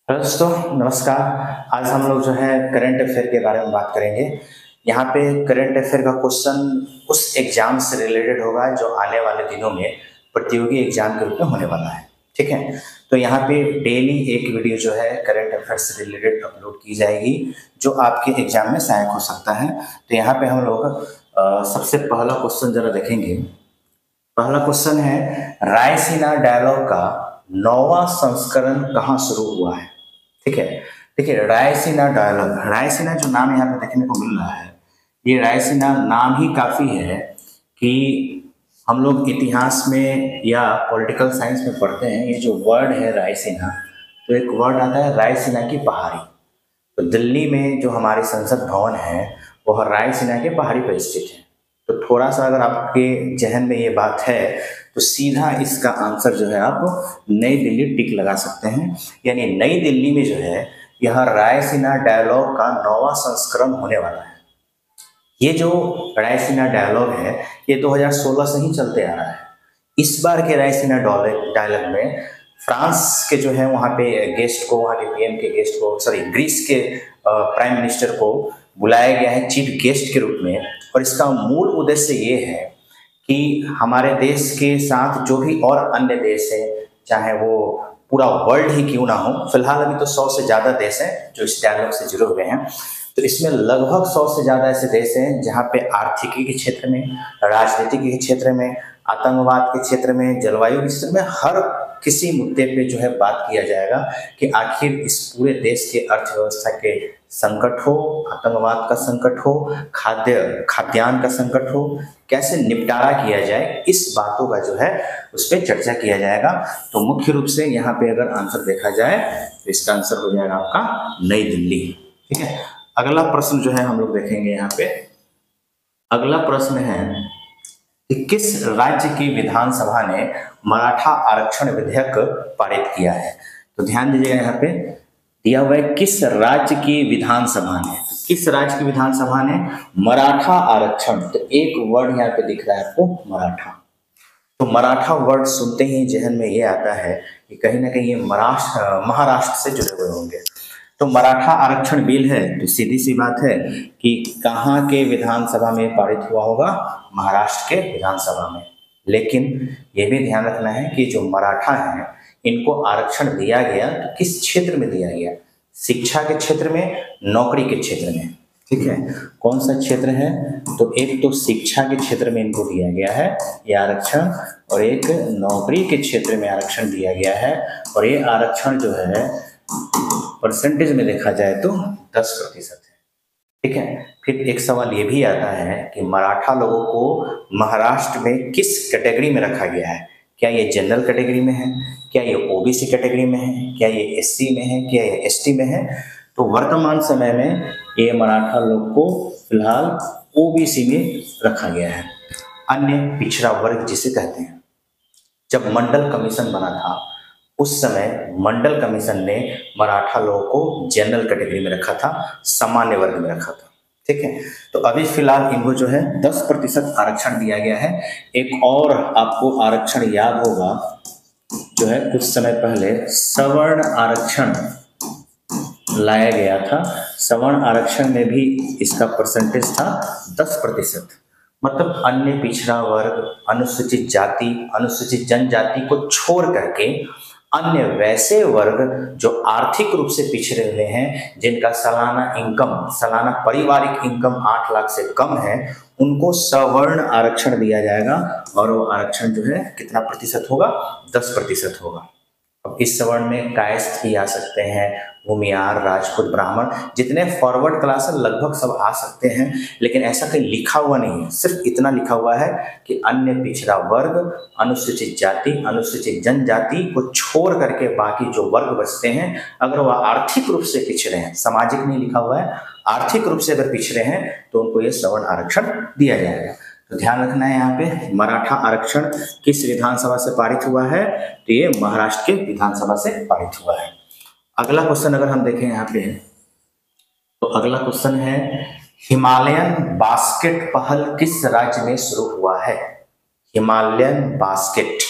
Hello दोस्तों, नमस्कार। आज हम लोग जो है करंट अफेयर के बारे में बात करेंगे। यहाँ पे करंट अफेयर का क्वेश्चन उस एग्जाम से रिलेटेड होगा जो आने वाले दिनों में प्रतियोगी एग्जाम के रूप में होने वाला है। ठीक है, तो यहाँ पे डेली एक वीडियो जो है करंट अफेयर से रिलेटेड अपलोड की जाएगी जो आपके एग्जाम में सहायक हो सकता है। तो यहाँ पे हम लोग सबसे पहला क्वेश्चन जरा देखेंगे। पहला क्वेश्चन है, रायसीना डायलॉग का 9वां संस्करण कहाँ शुरू हुआ है? ठीक है, देखिए रायसीना डायलॉग, रायसीना जो नाम यहाँ पे देखने को मिल रहा है, ये रायसीना नाम ही काफी है कि हम लोग इतिहास में या पॉलिटिकल साइंस में पढ़ते हैं। ये जो वर्ड है रायसीना, तो एक वर्ड आता है रायसीना की पहाड़ी। तो दिल्ली में जो हमारी संसद भवन है वह रायसीना के पहाड़ी पर स्थित है। तो थोड़ा सा अगर आपके जहन में ये बात है तो सीधा इसका आंसर जो है आप नई दिल्ली टिक लगा सकते हैं। यानी नई दिल्ली में जो है यह रायसीना डायलॉग का 9वां संस्करण होने वाला है। ये जो रायसीना डायलॉग है ये 2016 से ही चलते आ रहा है। इस बार के रायसीना डायलॉग में फ्रांस के जो है वहाँ पे गेस्ट को, वहाँ के पीएम के गेस्ट को, सॉरी ग्रीस के प्राइम मिनिस्टर को बुलाया गया है चीफ गेस्ट के रूप में। और इसका मूल उद्देश्य ये है कि हमारे देश के साथ जो भी और अन्य देश हैं, चाहे वो पूरा वर्ल्ड ही क्यों ना हो, फिलहाल अभी तो 100 से ज़्यादा देश हैं जो इस डायलॉग से जुड़े हुए हैं। तो इसमें लगभग 100 से ज़्यादा ऐसे देश हैं जहाँ पे आर्थिकी के क्षेत्र में, राजनीति के क्षेत्र में, आतंकवाद के क्षेत्र में, जलवायु के क्षेत्र में, हर किसी मुद्दे पे जो है बात किया जाएगा कि आखिर इस पूरे देश के अर्थव्यवस्था के संकट हो, आतंकवाद का संकट हो, खाद्यान्न का संकट हो, कैसे निपटारा किया जाए, इस बातों का जो है उस पर चर्चा किया जाएगा। तो मुख्य रूप से यहाँ पे अगर आंसर देखा जाए तो इसका आंसर हो जाएगा आपका नई दिल्ली। ठीक है, अगला प्रश्न जो है हम लोग देखेंगे यहाँ पे। अगला प्रश्न है कि किस राज्य की विधानसभा ने मराठा आरक्षण विधेयक पारित किया है? तो ध्यान दीजिएगा, यहाँ पे दिया हुआ है किस राज्य की विधानसभा ने। तो किस राज्य की विधानसभा ने मराठा आरक्षण, तो एक वर्ड यहाँ पे दिख रहा है आपको, मराठा। तो मराठा वर्ड सुनते ही जहन में ये आता है कि कहीं ना कहीं ये महाराष्ट्र से जुड़े हुए होंगे। तो मराठा आरक्षण बिल है, तो सीधी सी बात है कि कहाँ के विधानसभा में पारित हुआ होगा? महाराष्ट्र के विधानसभा में। लेकिन ये भी ध्यान रखना है कि जो मराठा हैं इनको आरक्षण दिया गया तो किस क्षेत्र में दिया गया? शिक्षा के क्षेत्र में, नौकरी के क्षेत्र में। ठीक है, कौन सा क्षेत्र है? तो एक तो शिक्षा के क्षेत्र में इनको दिया गया है ये आरक्षण, और एक नौकरी के क्षेत्र में आरक्षण दिया गया है। और ये आरक्षण जो है परसेंटेज में देखा जाए तो 10% है। ठीक है, फिर एक सवाल ये भी आता है कि मराठा लोगों को महाराष्ट्र में किस कैटेगरी में रखा गया है? क्या ये जनरल कैटेगरी में है, क्या ये ओबीसी कैटेगरी में है, क्या ये एससी में है, क्या ये एसटी में है? तो वर्तमान समय में ये मराठा लोग को फिलहाल ओबीसी में रखा गया है, अन्य पिछड़ा वर्ग जिसे कहते हैं। जब मंडल कमीशन बना था उस समय मंडल कमीशन ने मराठा लोगों को जनरल कैटेगरी में रखा था, सामान्य वर्ग में रखा था। ठीक है, तो अभी फिलहाल इनको जो है 10% आरक्षण दिया गया है। एक और आपको आरक्षण याद होगा, जो है कुछ समय पहले सवर्ण आरक्षण लाया गया था। सवर्ण आरक्षण में भी इसका परसेंटेज था 10%। मतलब अन्य पिछड़ा वर्ग, अनुसूचित जाति, अनुसूचित जनजाति को छोड़ करके अन्य वैसे वर्ग जो आर्थिक रूप से पिछड़े हुए हैं, जिनका सालाना इनकम, सालाना पारिवारिक इनकम 8 लाख से कम है, उनको सवर्ण आरक्षण दिया जाएगा। और वो आरक्षण जो है कितना प्रतिशत होगा? 10% होगा। अब इस सवर्ण में कायस्थ भी आ सकते हैं, भूमियार, राजपूत, ब्राह्मण, जितने फॉरवर्ड क्लास है लगभग सब आ सकते हैं। लेकिन ऐसा कहीं लिखा हुआ नहीं है, सिर्फ इतना लिखा हुआ है कि अन्य पिछड़ा वर्ग, अनुसूचित जाति, अनुसूचित जनजाति को छोड़ करके बाकी जो वर्ग बचते हैं, अगर वह आर्थिक रूप से पिछड़े हैं, सामाजिक नहीं लिखा हुआ है, आर्थिक रूप से अगर पिछड़े हैं तो उनको ये सवर्ण आरक्षण दिया जाएगा। तो ध्यान रखना है, यहाँ पे मराठा आरक्षण किस विधानसभा से पारित हुआ है? तो ये महाराष्ट्र के विधानसभा से पारित हुआ है। अगला क्वेश्चन अगर हम देखें यहाँ पे, तो अगला क्वेश्चन है, हिमालयन बास्केट पहल किस राज्य में शुरू हुआ है? हिमालयन बास्केट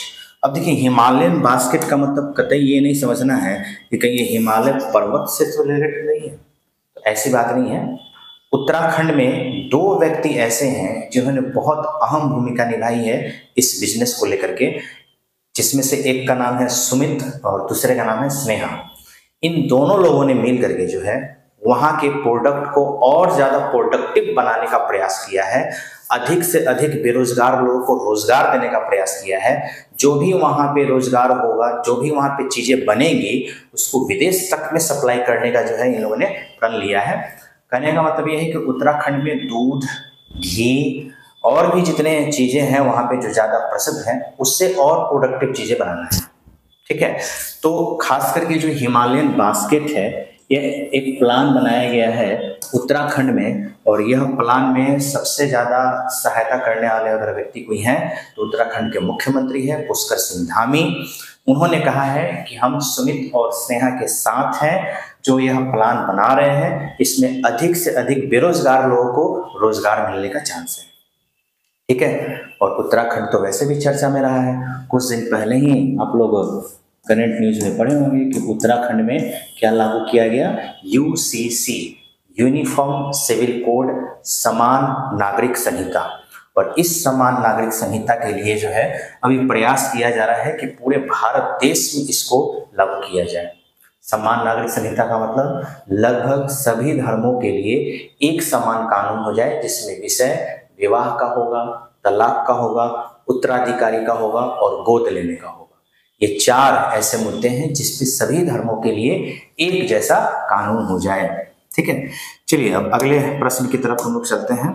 अब देखिए, हिमालयन बास्केट का मतलब कतई ये नहीं समझना है कि कहीं ये हिमालय पर्वत से तो रिलेटेड नहीं है, तो ऐसी बात नहीं है। उत्तराखंड में 2 व्यक्ति ऐसे हैं जिन्होंने बहुत अहम भूमिका निभाई है इस बिजनेस को लेकर के, जिसमें से एक का नाम है सुमित और दूसरे का नाम है स्नेहा। इन दोनों लोगों ने मिल करके जो है वहाँ के प्रोडक्ट को और ज़्यादा प्रोडक्टिव बनाने का प्रयास किया है, अधिक से अधिक बेरोजगार लोगों को रोजगार देने का प्रयास किया है। जो भी वहाँ पे रोजगार होगा, जो भी वहाँ पे चीज़ें बनेंगी, उसको विदेश तक में सप्लाई करने का जो है इन लोगों ने प्रण लिया है। कहने का मतलब ये है कि उत्तराखंड में दूध, घी और भी जितने चीज़ें हैं वहाँ पे जो ज़्यादा प्रसिद्ध हैं, उससे और प्रोडक्टिव चीज़ें बनाना है। ठीक है, तो खास करके जो हिमालयन बास्केट है, यह एक प्लान बनाया गया है उत्तराखंड में, और यह प्लान में सबसे ज़्यादा सहायता करने वाले अगर व्यक्ति कोई हैं तो उत्तराखंड के मुख्यमंत्री हैं पुष्कर सिंह धामी। उन्होंने कहा है कि हम सुमित और स्नेहा के साथ हैं जो यह प्लान बना रहे हैं, इसमें अधिक से अधिक बेरोजगार लोगों को रोजगार मिलने का चांस है। ठीक है, और उत्तराखंड तो वैसे भी चर्चा में रहा है। कुछ दिन पहले ही आप लोग करंट न्यूज में पढ़े होंगे कि उत्तराखंड में क्या लागू किया गया, यूसीसी, यूनिफॉर्म सिविल कोड, समान नागरिक संहिता। और इस समान नागरिक संहिता के लिए जो है अभी प्रयास किया जा रहा है कि पूरे भारत देश में इसको लागू किया जाए। समान नागरिक संहिता का मतलब लगभग सभी धर्मों के लिए एक समान कानून हो जाए, जिसमें विषय विवाह का होगा, तलाक का होगा, उत्तराधिकारी का होगा और गोद लेने का होगा। ये 4 ऐसे मुद्दे हैं जिसपे सभी धर्मों के लिए एक जैसा कानून हो जाए। ठीक है, चलिए अब अगले प्रश्न की तरफ हम लोग चलते हैं।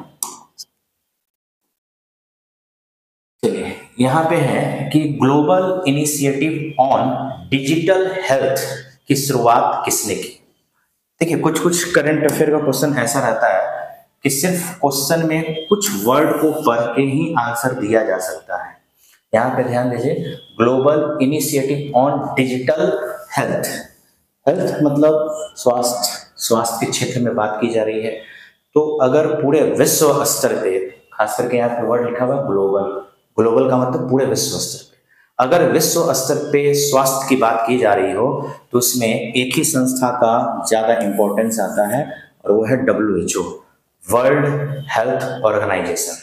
चलिए, यहाँ पे है कि global initiative on digital health की शुरुआत किसने की। देखिए, कुछ कुछ करंट अफेयर का क्वेश्चन ऐसा रहता है कि सिर्फ क्वेश्चन में कुछ वर्ड को पढ़ के ही आंसर दिया जा सकता है। यहाँ पे ध्यान दीजिए, global initiative on digital health. Health मतलब स्वास्थ्य के क्षेत्र में बात की जा रही है। तो अगर पूरे विश्व स्तर पे, खास करके यहाँ पे वर्ड लिखा हुआ ग्लोबल, ग्लोबल का मतलब पूरे विश्व स्तर पे, अगर विश्व स्तर पे स्वास्थ्य की बात की जा रही हो तो उसमें एक ही संस्था का ज्यादा इंपॉर्टेंस आता है, और वो है WHO, world health organisation.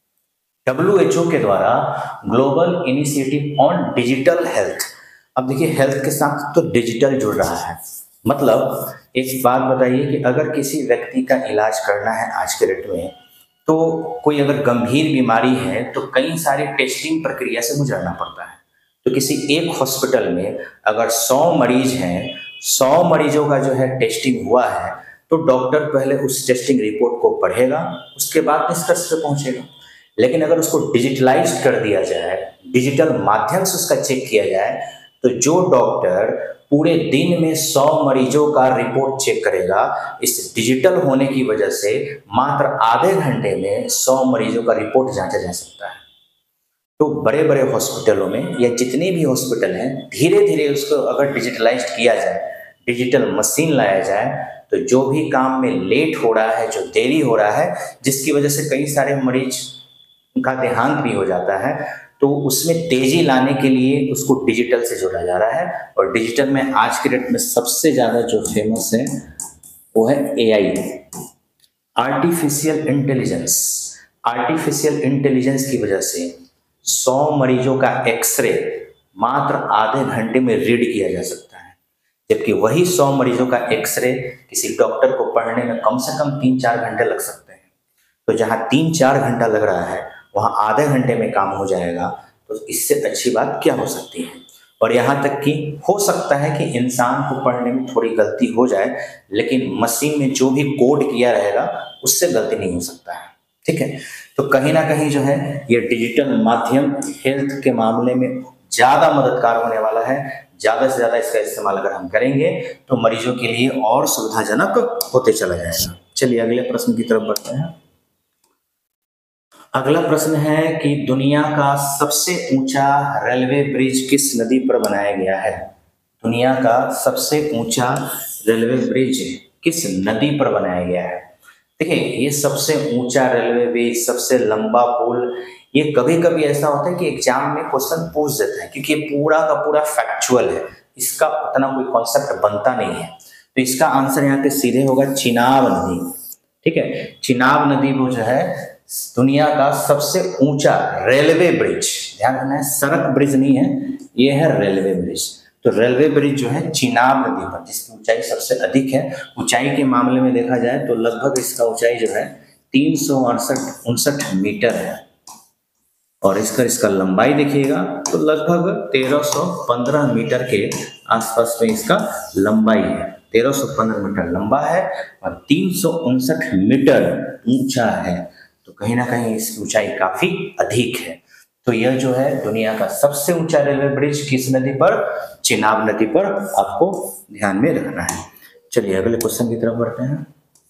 WHO के द्वारा global initiative on digital health. अब देखिए, हेल्थ के साथ तो डिजिटल जुड़ रहा है। मतलब एक बात बताइए कि अगर किसी व्यक्ति का इलाज करना है आज के डेट में, तो कोई अगर गंभीर बीमारी है तो कई सारी टेस्टिंग प्रक्रिया से गुजरना पड़ता है। तो किसी एक हॉस्पिटल में अगर 100 मरीज हैं, 100 मरीजों का जो है टेस्टिंग हुआ है, तो डॉक्टर पहले उस टेस्टिंग रिपोर्ट को पढ़ेगा, उसके बाद निष्कर्ष पे पहुंचेगा। लेकिन अगर उसको डिजिटलाइज कर दिया जाए, डिजिटल माध्यम से उसका चेक किया जाए, तो जो डॉक्टर पूरे दिन में 100 मरीजों का रिपोर्ट चेक करेगा, इस डिजिटल होने की वजह से मात्र आधे घंटे में 100 मरीजों का रिपोर्ट जांचा जा सकता है। तो बड़े बड़े हॉस्पिटलों में या जितने भी हॉस्पिटल हैं, धीरे धीरे उसको अगर डिजिटलाइज किया जाए, डिजिटल मशीन लाया जाए, तो जो भी काम में लेट हो रहा है, जो देरी हो रहा है, जिसकी वजह से कई सारे मरीज का देहांत भी हो जाता है, तो उसमें तेजी लाने के लिए उसको डिजिटल से जोड़ा जा रहा है। और डिजिटल में आज के डेट में सबसे ज्यादा जो फेमस है वो है AI, artificial intelligence. Artificial intelligence की वजह से 100 मरीजों का एक्सरे मात्र आधे घंटे में रीड किया जा सकता है, जबकि वही 100 मरीजों का एक्सरे किसी डॉक्टर को पढ़ने में कम से कम 3-4 घंटे लग सकते हैं। तो जहां 3-4 घंटा लग रहा है वहां आधे घंटे में काम हो जाएगा। तो इससे अच्छी बात क्या हो सकती है। और यहाँ तक कि हो सकता है कि इंसान को पढ़ने में थोड़ी गलती हो जाए, लेकिन मशीन में जो भी कोड किया रहेगा उससे गलती नहीं हो सकता है। ठीक है, तो कहीं ना कहीं जो है ये डिजिटल माध्यम हेल्थ के मामले में ज़्यादा मददगार होने वाला है। ज़्यादा से ज़्यादा इसका इस्तेमाल अगर हम करेंगे तो मरीजों के लिए और सुविधाजनक होते चला जाएगा। चलिए अगले प्रश्न की तरफ बढ़ते हैं। अगला प्रश्न है कि दुनिया का सबसे ऊंचा रेलवे ब्रिज किस नदी पर बनाया गया है। दुनिया का सबसे ऊंचा रेलवे ब्रिज किस नदी पर बनाया गया है। देखिए, ये सबसे ऊंचा रेलवे ब्रिज, सबसे लंबा पुल, ये कभी कभी ऐसा होता है कि एग्जाम में क्वेश्चन पूछ देता है, क्योंकि ये पूरा का पूरा फैक्चुअल है, इसका उतना कोई कॉन्सेप्ट बनता नहीं है। तो इसका आंसर यहाँ पे सीधे होगा चिनाब नदी। ठीक है, चिनाब नदी वो जो है दुनिया का सबसे ऊंचा रेलवे ब्रिज, ध्यान रखना है सड़क ब्रिज नहीं है, ये है रेलवे ब्रिज। तो रेलवे ब्रिज जो है चिनाब नदी पर, जिसकी ऊंचाई सबसे अधिक है। ऊंचाई के मामले में देखा जाए तो लगभग इसका ऊंचाई जो है 369 मीटर है, और इसका लंबाई देखिएगा तो लगभग 1315 मीटर के आसपास में इसका लंबाई है। 1315 मीटर लंबा है और 359 मीटर ऊंचा है, तो कहीं ना कहीं इसकी ऊंचाई काफी अधिक है। तो यह जो है दुनिया का सबसे ऊंचा रेलवे ब्रिज किस नदी पर? चिनाब नदी पर, आपको ध्यान में रखना है। चलिए अगले क्वेश्चन की तरफ बढ़ते हैं।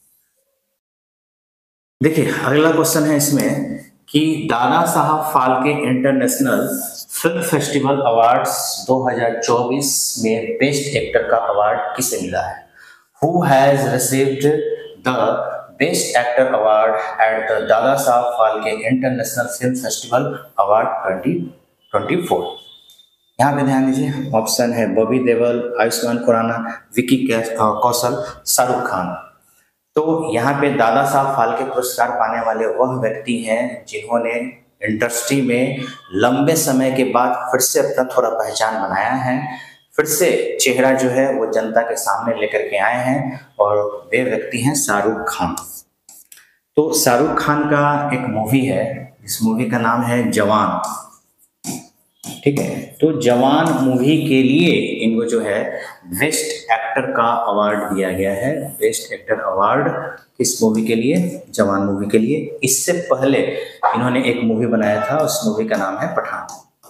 देखिए अगला क्वेश्चन है इसमें कि Dada Saheb Phalke international film festival awards 2024 में बेस्ट एक्टर का अवार्ड किसे मिला है? Who has received the best actor award at the Dada Saheb Phalke international film festival award 2024? यहाँ पे ध्यान दीजिए, ऑप्शन है बॉबी देओल, आयुष्मान खुराना, विकी कौशल, शाहरुख खान। तो यहाँ पे दादा साहब फाल्के पुरस्कार पाने वाले वह व्यक्ति हैं जिन्होंने इंडस्ट्री में लंबे समय के बाद फिर से अपना थोड़ा पहचान बनाया है, फिर से चेहरा जो है वो जनता के सामने लेकर के आए हैं, और वे व्यक्ति हैं शाहरुख खान। तो शाहरुख खान का एक मूवी है, इस मूवी का नाम है जवान। ठीक है, तो जवान मूवी के लिए इनको जो है बेस्ट एक्टर का अवार्ड दिया गया है। बेस्ट एक्टर अवार्ड किस मूवी के लिए? जवान मूवी के लिए। इससे पहले इन्होंने एक मूवी बनाया था, उस मूवी का नाम है पठान।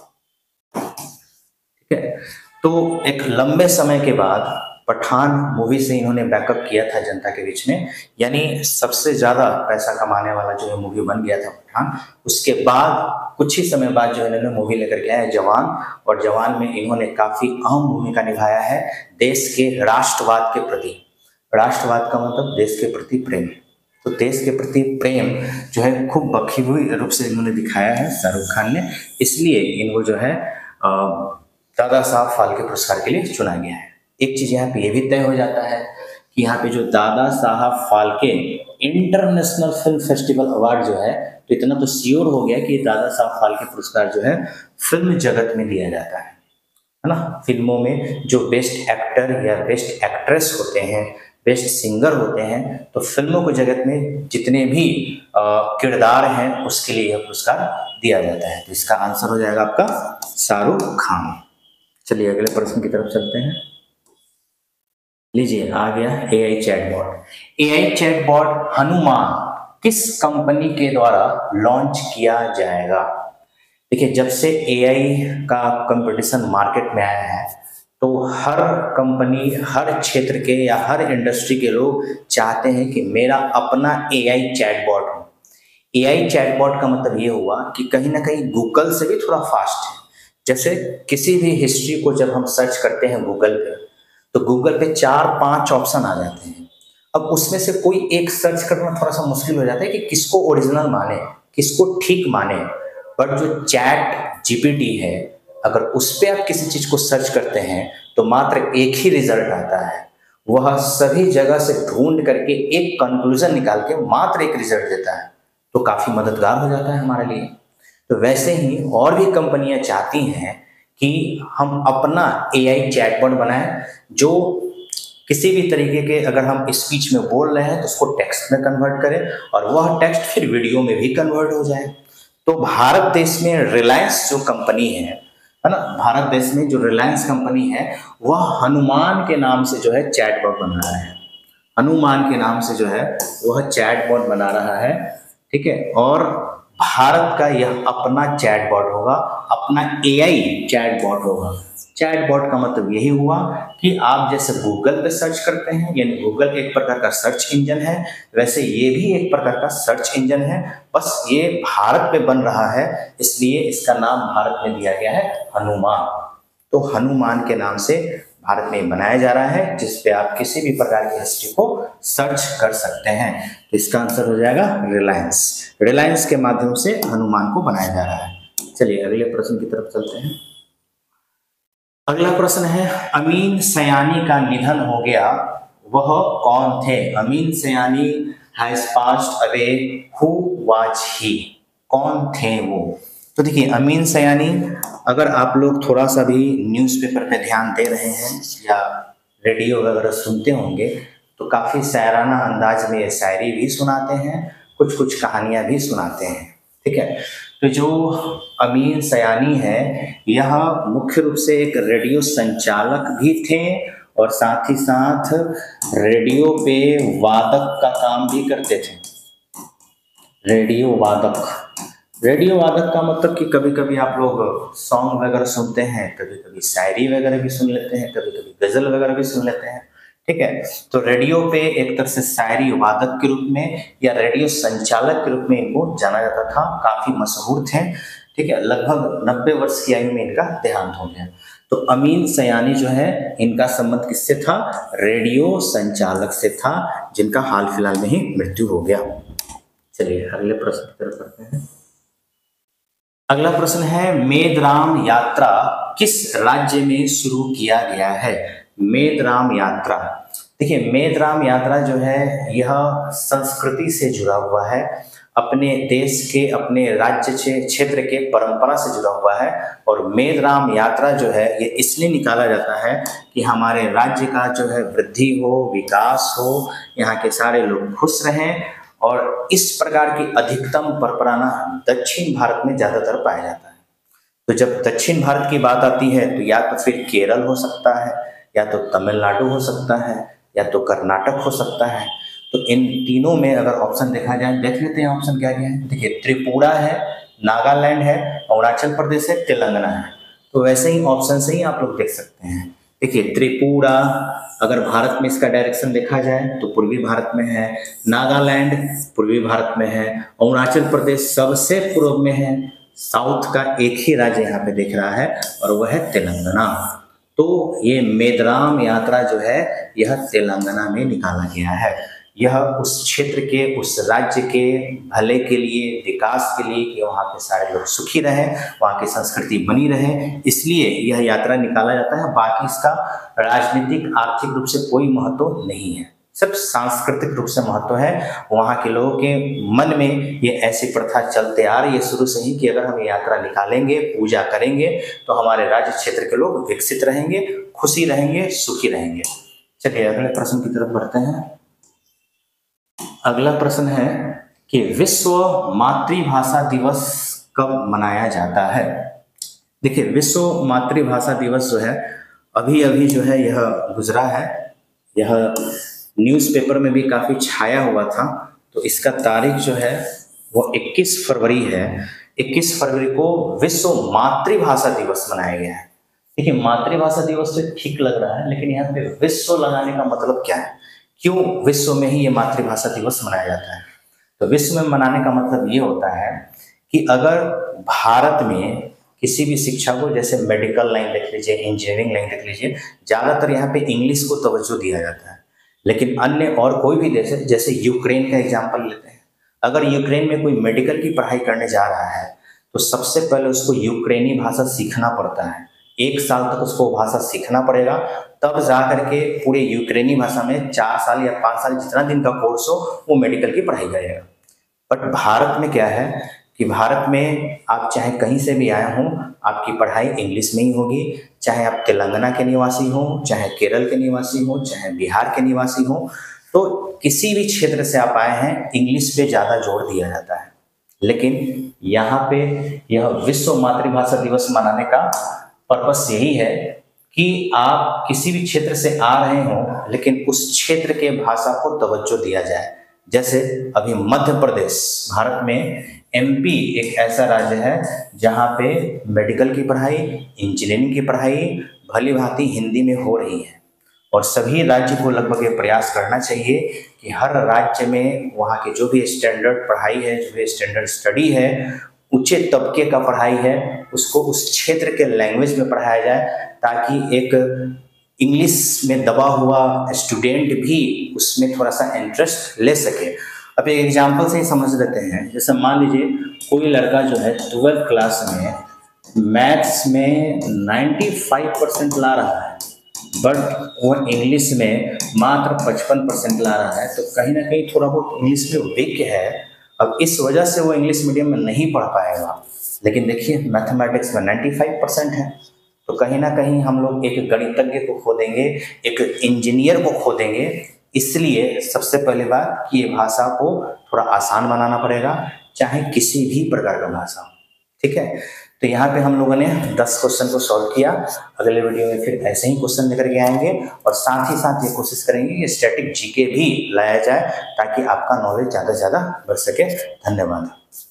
ठीक है, तो एक लंबे समय के बाद पठान मूवी से इन्होंने बैकअप किया था जनता के बीच में, यानी सबसे ज्यादा पैसा कमाने वाला जो है मूवी बन गया था पठान। उसके बाद कुछ ही समय बाद जो इन्होंने मूवी लेकर के आया जवान, और जवान में इन्होंने काफी अहम भूमिका निभाया है देश के राष्ट्रवाद के प्रति। राष्ट्रवाद का मतलब देश के प्रति प्रेम, तो देश के प्रति प्रेम जो है खूब बखूबी रूप से इन्होंने दिखाया है शाहरुख खान ने, इसलिए इनको जो है दादा साहब फाल्के पुरस्कार के लिए चुना गया है। एक चीज यहाँ पे ये भी तय हो जाता है कि यहाँ पे जो Dada Saheb Phalke international film festival award जो है, तो इतना तो श्योर हो गया कि दादा साहब फाल्के पुरस्कार जो है फिल्म जगत में दिया जाता है ना। फिल्मों में जो बेस्ट एक्टर या बेस्ट एक्ट्रेस होते हैं, बेस्ट सिंगर होते हैं, तो फिल्मों के जगत में जितने भी किरदार हैं उसके लिए यह पुरस्कार दिया जाता है। तो इसका आंसर हो जाएगा आपका शाहरुख खान। चलिए अगले प्रश्न की तरफ चलते हैं। लीजिए आ गया AI chatbot. AI chatbot Hanuman किस कंपनी के द्वारा लॉन्च किया जाएगा? देखिए जब से एआई का कंपटीशन मार्केट में आया है, तो हर कंपनी, हर क्षेत्र के या हर इंडस्ट्री के लोग चाहते हैं कि मेरा अपना एआई चैटबॉट हो। एआई चैटबॉट का मतलब ये हुआ कि कहीं ना कहीं गूगल से भी थोड़ा फास्ट है। जैसे किसी भी हिस्ट्री को जब हम सर्च करते हैं गूगल पे, तो गूगल पे 4-5 ऑप्शन आ जाते हैं। अब उसमें से कोई एक सर्च करना थोड़ा सा मुश्किल हो जाता है कि किसको ओरिजिनल माने, किसको ठीक माने। बट जो चैट जीपीटी है, अगर उस पर आप किसी चीज को सर्च करते हैं तो मात्र एक ही रिजल्ट आता है। वह सभी जगह से ढूंढ करके एक कंक्लूजन निकाल के मात्र एक रिजल्ट देता है, तो काफी मददगार हो जाता है हमारे लिए। तो वैसे ही और भी कंपनियां चाहती हैं कि हम अपना एआई चैटबॉट बनाएं, जो किसी भी तरीके के अगर हम स्पीच में बोल रहे हैं तो उसको टेक्स्ट में कन्वर्ट करें, और वह टेक्स्ट फिर वीडियो में भी कन्वर्ट हो जाए। तो भारत देश में रिलायंस जो कंपनी है ना, भारत देश में जो रिलायंस कंपनी है, वह हनुमान के नाम से जो है चैटबॉट बना रहा है। हनुमान के नाम से जो है वह चैटबॉट बना रहा है। ठीक है, और भारत का यह अपना चैटबॉट होगा, अपना एआई चैटबॉट होगा। चैटबॉट का मतलब यही हुआ कि आप जैसे गूगल पे सर्च करते हैं, यानी गूगल एक प्रकार का सर्च इंजन है, वैसे ये भी एक प्रकार का सर्च इंजन है, बस ये भारत में बन रहा है, इसलिए इसका नाम भारत में दिया गया है हनुमान। तो हनुमान के नाम से भारत में बनाया जा रहा है, जिस पे आप किसी भी प्रकार की हिस्ट्री को सर्च कर सकते हैं। तो इसका आंसर हो जाएगा रिलायंस। रिलायंस के माध्यम से हनुमान को बनाया जा रहा है। चलिए अगले प्रश्न की तरफ चलते हैं। अगला प्रश्न है, अमीन सयानी का निधन हो गया, वह कौन थे? Ameen Sayani has passed away, who was he? कौन थे वो? तो देखिए अमीन सयानी, अगर आप लोग थोड़ा सा भी न्यूज़पेपर पे ध्यान दे रहे हैं या रेडियो वगैरह सुनते होंगे तो काफ़ी शायराना अंदाज में शायरी भी सुनाते हैं, कुछ कुछ कहानियाँ भी सुनाते हैं। ठीक है, तो जो अमीन सयानी है यह मुख्य रूप से एक रेडियो संचालक भी थे और साथ ही साथ रेडियो पे वादक का काम भी करते थे। रेडियो वादक, रेडियो वादक का मतलब कि कभी कभी आप लोग सॉन्ग वगैरह सुनते हैं, कभी कभी शायरी वगैरह भी सुन लेते हैं, कभी कभी गजल वगैरह भी सुन लेते हैं। ठीक है, तो रेडियो पे एक तरह से शायरी वादक के रूप में या रेडियो संचालक के रूप में इनको जाना जाता था, काफी मशहूर थे। ठीक है, लगभग 90 वर्ष की आयु में इनका देहांत हो गया। तो अमीन सयानी जो है इनका संबंध किससे था? रेडियो संचालक से था, जिनका हाल फिलहाल में ही मृत्यु हो गया। चलिए अगले प्रश्न की तरफ बढ़ते हैं। अगला प्रश्न है, मेदराम यात्रा किस राज्य में शुरू किया गया है? मेदराम यात्रा, देखिए मेदराम यात्रा जो है यह संस्कृति से जुड़ा हुआ है, अपने देश के, अपने राज्य क्षेत्र के परंपरा से जुड़ा हुआ है। और मेदराम यात्रा जो है ये इसलिए निकाला जाता है कि हमारे राज्य का जो है वृद्धि हो, विकास हो, यहाँ के सारे लोग खुश रहें। और इस प्रकार की अधिकतम परंपरा ना दक्षिण भारत में ज्यादातर पाया जाता है। तो जब दक्षिण भारत की बात आती है तो या तो फिर केरल हो सकता है, या तो तमिलनाडु हो सकता है, या तो कर्नाटक हो सकता है। तो इन तीनों में अगर ऑप्शन देखा जाए, देख लेते हैं ऑप्शन क्या क्या है। देखिए त्रिपुरा है, नागालैंड है, अरुणाचल प्रदेश है, तेलंगाना है। तो वैसे ही ऑप्शन से ही आप लोग देख सकते हैं। देखिए त्रिपुरा अगर भारत में इसका डायरेक्शन देखा जाए तो पूर्वी भारत में है, नागालैंड पूर्वी भारत में है, अरुणाचल प्रदेश सबसे पूर्व में है, साउथ का एक ही राज्य यहाँ पे दिख रहा है और वह है तेलंगाना। तो ये मेदराम यात्रा जो है यह तेलंगाना में निकाला गया है। यह उस क्षेत्र के, उस राज्य के भले के लिए, विकास के लिए, कि वहाँ के सारे लोग सुखी रहें, वहाँ की संस्कृति बनी रहे, इसलिए यह यात्रा निकाला जाता है। बाकी इसका राजनीतिक आर्थिक रूप से कोई महत्व नहीं है, सिर्फ सांस्कृतिक रूप से महत्व है। वहाँ के लोगों के मन में ये ऐसी प्रथा चलते आ रही है शुरू से ही कि अगर हम यात्रा निकालेंगे, पूजा करेंगे तो हमारे राज्य क्षेत्र के लोग विकसित रहेंगे, खुशी रहेंगे, सुखी रहेंगे। चलिए अगले प्रश्न की तरफ बढ़ते हैं। अगला प्रश्न है कि विश्व मातृभाषा दिवस कब मनाया जाता है? देखिए विश्व मातृभाषा दिवस जो है अभी अभी जो है यह गुजरा है, यह न्यूज़पेपर में भी काफ़ी छाया हुआ था। तो इसका तारीख जो है वो 21 फरवरी है। 21 फरवरी को विश्व मातृभाषा दिवस मनाया गया है। देखिए मातृभाषा दिवस तो ठीक लग रहा है, लेकिन यहाँ पे विश्व लगाने का मतलब क्या है? क्यों विश्व में ही ये मातृभाषा दिवस मनाया जाता है? तो विश्व में मनाने का मतलब ये होता है कि अगर भारत में किसी भी शिक्षा को, जैसे मेडिकल लाइन देख लीजिए, इंजीनियरिंग लाइन देख लीजिए, ज़्यादातर यहाँ पे इंग्लिश को तवज्जो दिया जाता है। लेकिन अन्य और कोई भी देश है, जैसे यूक्रेन का एग्जाम्पल लेते हैं, अगर यूक्रेन में कोई मेडिकल की पढ़ाई करने जा रहा है तो सबसे पहले उसको यूक्रेनी भाषा सीखना पड़ता है। 1 साल तक उसको भाषा सीखना पड़ेगा, तब जा करके पूरे यूक्रेनी भाषा में 4 साल या 5 साल जितना दिन का कोर्स हो वो मेडिकल की पढ़ाई करेगा। बट भारत में क्या है कि भारत में आप चाहे कहीं से भी आए हों, आपकी पढ़ाई इंग्लिश में ही होगी। चाहे आप तेलंगाना के निवासी हों, चाहे केरल के निवासी हों, चाहे बिहार के निवासी हों, तो किसी भी क्षेत्र से आप आए हैं, इंग्लिश पे ज़्यादा जोर दिया जाता है। लेकिन यहाँ पे यह विश्व मातृभाषा दिवस मनाने का पर्पस यही है कि आप किसी भी क्षेत्र से आ रहे हों, लेकिन उस क्षेत्र के भाषा को तवज्जो दिया जाए। जैसे अभी मध्य प्रदेश, भारत में एमपी एक ऐसा राज्य है जहाँ पे मेडिकल की पढ़ाई, इंजीनियरिंग की पढ़ाई भली भांति हिंदी में हो रही है। और सभी राज्य को लगभग ये प्रयास करना चाहिए कि हर राज्य में वहाँ के जो भी स्टैंडर्ड पढ़ाई है, जो भी स्टैंडर्ड स्टडी है, ऊंचे तबके का पढ़ाई है, उसको उस क्षेत्र के लैंग्वेज में पढ़ाया जाए, ताकि एक इंग्लिश में दबा हुआ स्टूडेंट भी उसमें थोड़ा सा इंटरेस्ट ले सके। अब एक एग्जाम्पल से ही समझ लेते हैं। जैसे मान लीजिए कोई लड़का जो है 12th क्लास में मैथ्स में 95% ला रहा है, बट वो इंग्लिश में मात्र 55% ला रहा है, तो कहीं ना कहीं थोड़ा बहुत इंग्लिश में वीक है। अब इस वजह से वो इंग्लिश मीडियम में नहीं पढ़ पाएगा। लेकिन देखिए मैथमेटिक्स में 95% है, तो कहीं ना कहीं हम लोग एक गणितज्ञ को खो देंगे, एक इंजीनियर को खो देंगे। इसलिए सबसे पहले बात कि ये भाषा को थोड़ा आसान बनाना पड़ेगा, चाहे किसी भी प्रकार का भाषा हो। ठीक है, तो यहाँ पे हम लोगों ने 10 क्वेश्चन को सॉल्व किया। अगले वीडियो में फिर ऐसे ही क्वेश्चन लेकर के आएंगे और साथ ही साथ ये कोशिश करेंगे कि स्टैटिक जीके भी लाया जाए ताकि आपका नॉलेज ज़्यादा से ज़्यादा बढ़ सके। धन्यवाद।